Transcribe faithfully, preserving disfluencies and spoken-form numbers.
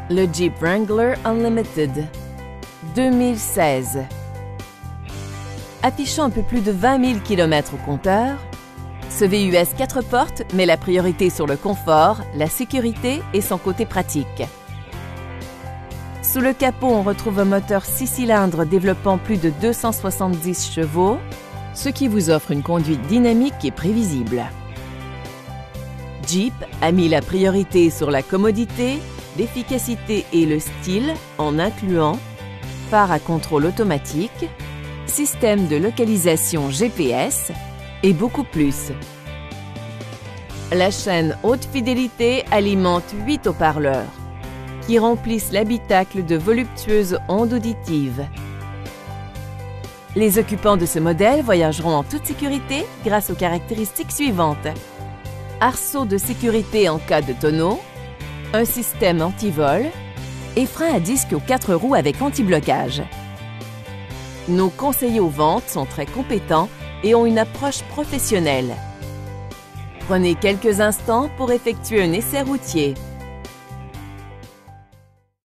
Le Jeep Wrangler Unlimited deux mille seize. Affichant un peu plus de vingt mille kilomètres au compteur, ce V U S quatre portes met la priorité sur le confort, la sécurité et son côté pratique. Sous le capot, on retrouve un moteur six cylindres développant plus de deux cent soixante-dix chevaux, ce qui vous offre une conduite dynamique et prévisible. Jeep a mis la priorité sur la commodité, l'efficacité et le style en incluant phare à contrôle automatique, système de localisation G P S et beaucoup plus. La chaîne haute fidélité alimente huit haut-parleurs qui remplissent l'habitacle de voluptueuses ondes auditives. Les occupants de ce modèle voyageront en toute sécurité grâce aux caractéristiques suivantes. Arceau de sécurité en cas de tonneau, un système anti-vol et frein à disque aux quatre roues avec anti-blocage. Nos conseillers aux ventes sont très compétents et ont une approche professionnelle. Prenez quelques instants pour effectuer un essai routier.